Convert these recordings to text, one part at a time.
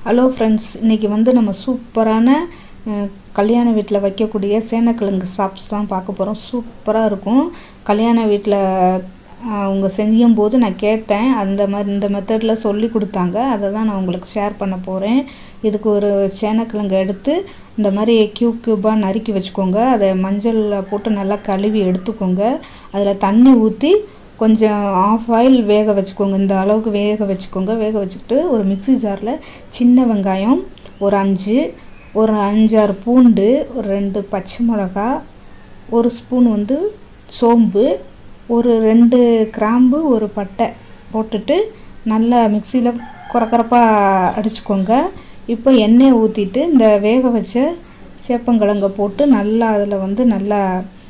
Hello friends, இன்றைக்கி நம்ம சூப்பரான கல்யாண வீட்டில் வைக்கக்கூடிய சேனக்கிழங்கு சாப்ஸ் தான் பார்க்க போகிறோம். சூப்பராக இருக்கும். கல்யாண வீட்டில் அவங்க செய்யும்போது நான் கேட்டேன், இந்த மெத்தடில் சொல்லி கொடுத்தாங்க. அதை தான் நான் உங்களுக்கு ஷேர் பண்ண போகிறேன். இதுக்கு ஒரு சேனக்கிழங்கு எடுத்து இந்த மாதிரி க்யூபாக நறுக்கி வச்சுக்கோங்க. அதை மஞ்சளில் போட்டு நல்லா கழுவி எடுத்துக்கோங்க. அதில் தண்ணி ஊற்றி கொஞ்சம் ஆஃப் ஆயில் வேக வச்சுக்கோங்க. இந்த அளவுக்கு வேக வச்சுக்கோங்க. வேக வச்சுக்கிட்டு ஒரு மிக்ஸி ஜாரில் சின்ன வெங்காயம் ஒரு 5-6 பூண்டு, ஒரு 2 பச்சை மிளகா, ஒரு ஸ்பூன் சோம்பு, ஒரு 2 கிராம்பு, ஒரு பட்டை போட்டுட்டு நல்லா மிக்சியில் குறக்குறப்பாக அடிச்சுக்கோங்க. இப்போ எண்ணெய் ஊற்றிட்டு இந்த வேக வச்ச சேப்பங்கிழங்கை போட்டு நல்லா அதில் நல்லா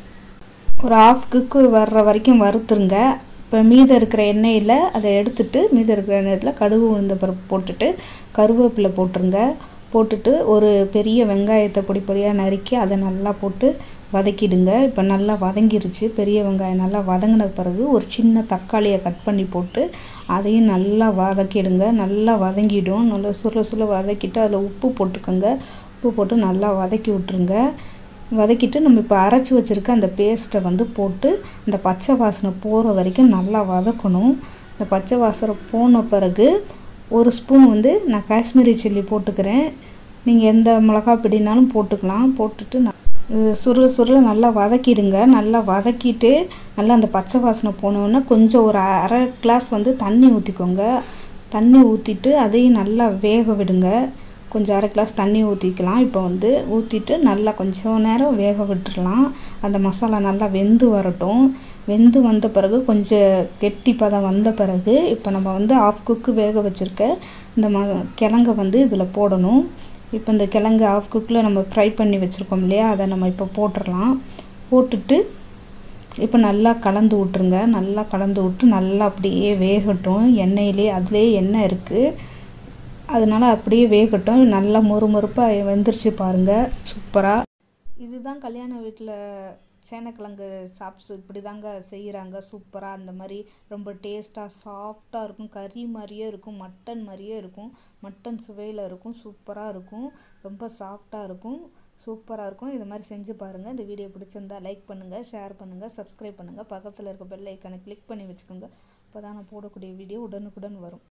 ஒரு ஆஃப் குக்கு வர்ற வரைக்கும் வறுத்துருங்க. இப்போ மீதம் இருக்கிற எண்ணெயில் அதை எடுத்துட்டு மீதம் இருக்கிற எண்ணெயில் கடுகு உளுந்த பருப்பு போட்டுட்டு கருவேப்பிலை போட்டுருங்க. போட்டுட்டு ஒரு பெரிய வெங்காயத்தை பொடி பொடியாக நறுக்கி அதை நல்லா போட்டு வதக்கிடுங்க. இப்போ நல்லா வதங்கிருச்சு. பெரிய வெங்காயம் நல்லா வதங்கின பிறகு ஒரு சின்ன தக்காளியை கட் பண்ணி போட்டு அதையும் நல்லா வதக்கிடுங்க. நல்லா வதங்கிடும். நல்லா சுருள வதக்கிட்டு அதில் உப்பு போட்டுக்கோங்க. உப்பு போட்டு நல்லா வதக்கி விட்டுருங்க. வதக்கிட்டு நம்ம இப்போ அரைச்சி வச்சுருக்க அந்த பேஸ்ட்டை போட்டு இந்த பச்சை வாசனை போகிற வரைக்கும் நல்லா வதக்கணும். இந்த பச்சை வாசனை போன பிறகு ஒரு ஸ்பூன் நான் காஷ்மீரி சில்லி போட்டுக்கிறேன். நீங்கள் எந்த மிளகா பிடினாலும் போட்டுக்கலாம். போட்டுட்டு சுருள நல்லா வதக்கிடுங்க. நல்லா வதக்கிட்டு நல்லா அந்த பச்சை வாசனை போனோன்னா கொஞ்சம் ஒரு அரை கிளாஸ் தண்ணி ஊற்றிக்கோங்க. தண்ணி ஊற்றிட்டு அதையும் நல்லா வேக விடுங்க. கொஞ்சம் அரை கிளாஸ் தண்ணி ஊற்றிக்கலாம். இப்போ ஊற்றிட்டு நல்லா கொஞ்சம் நேரம் வேக விட்டுடலாம். அந்த மசாலா நல்லா வெந்து வரட்டும். வெந்து வந்த பிறகு கொஞ்சம் கெட்டி பதம் வந்த பிறகு இப்போ நம்ம ஆஃப் குக்கு வேக வச்சுருக்க இந்த கிழங்கை இதில் போடணும். இப்போ இந்த கிழங்கு ஆஃப் குக்கில் நம்ம ஃப்ரை பண்ணி வச்சுருக்கோம் இல்லையா, அதை நம்ம இப்போ போட்டுடலாம். போட்டுட்டு இப்போ நல்லா கலந்து விட்ருங்க. நல்லா கலந்து விட்டு நல்லா அப்படியே வேகட்டும். எண்ணெயிலே அதிலே எண்ணெய் இருக்குது, அதனால் அப்படியே வேகட்டும். நல்லா மொறுமொறுப்பாக வெந்துருச்சு பாருங்கள். சூப்பராக. இதுதான் கல்யாண வீட்டில் சேனக்கிழங்கு சாப்ஸ் இப்படி தாங்க செய்கிறாங்க. சூப்பராக அந்த மாதிரி ரொம்ப டேஸ்ட்டாக சாஃப்டாக இருக்கும். கறி மாதிரியே இருக்கும், மட்டன் மாதிரியே இருக்கும். மட்டன் சுவையில் இருக்கும். சூப்பராக இருக்கும். ரொம்ப சாஃப்டாக இருக்கும். சூப்பராக இருக்கும். இது மாதிரி செஞ்சு பாருங்கள். இந்த வீடியோ பிடிச்சிருந்தா லைக் பண்ணுங்கள், ஷேர் பண்ணுங்கள், சப்ஸ்கிரைப் பண்ணுங்கள். பக்கத்தில் இருக்க பெல் ஐக்கானை கிளிக் பண்ணி வச்சுக்கோங்க. அப்போ தான் நான் போடக்கூடிய வீடியோ உடனுக்குடன் வரும்.